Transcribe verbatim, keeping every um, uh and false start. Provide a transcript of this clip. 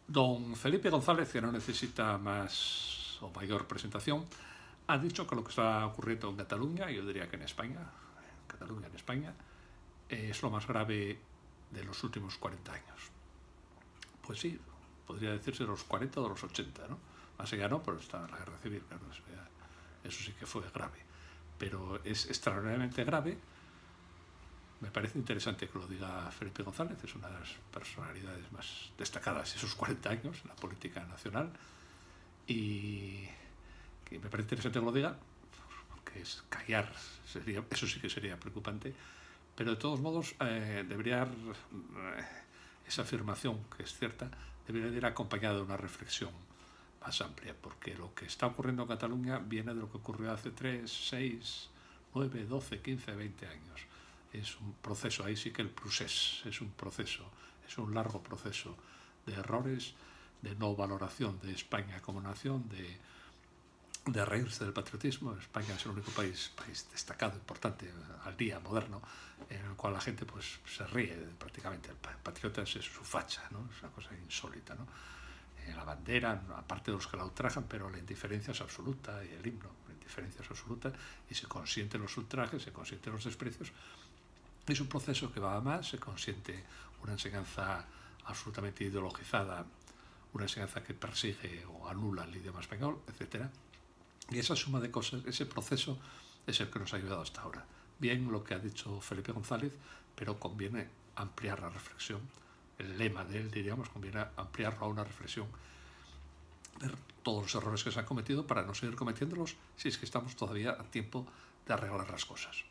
Don Felipe González, que no necesita más o mayor presentación, ha dicho que lo que está ocurriendo en Cataluña, yo diría que en España, en Cataluña, en España, es lo más grave de los últimos cuarenta años. Pues sí, podría decirse de los cuarenta o de los ochenta, ¿no? Más allá no, pero está la guerra civil, claro, eso sí que fue grave. Pero es extraordinariamente grave. Me parece interesante que lo diga Felipe González, es una de las personalidades más destacadas de esos cuarenta años en la política nacional, y que me parece interesante que lo diga, porque es callar, sería, eso sí que sería preocupante, pero de todos modos eh, debería, eh, esa afirmación, que es cierta, debería ir acompañada de una reflexión más amplia, porque lo que está ocurriendo en Cataluña viene de lo que ocurrió hace tres, seis, nueve, doce, quince, veinte años. Es un proceso, ahí sí que el procés es un proceso, es un largo proceso de errores, de no valoración de España como nación, de, de reírse del patriotismo. España es el único país, país destacado, importante, al día, moderno, en el cual la gente pues se ríe prácticamente. El patriota es su facha, ¿no? Es una cosa insólita, ¿no? La bandera, aparte de los que la ultrajan, pero la indiferencia es absoluta, y el himno, la indiferencia es absoluta, y se consienten los ultrajes, se consienten los desprecios. Es un proceso que va a más, se consiente una enseñanza absolutamente ideologizada, una enseñanza que persigue o anula el idioma español, etcétera. Y esa suma de cosas, ese proceso es el que nos ha ayudado hasta ahora. Bien lo que ha dicho Felipe González, pero conviene ampliar la reflexión. El lema de él, diríamos, conviene ampliarlo a una reflexión de todos los errores que se han cometido para no seguir cometiéndolos, si es que estamos todavía a tiempo de arreglar las cosas.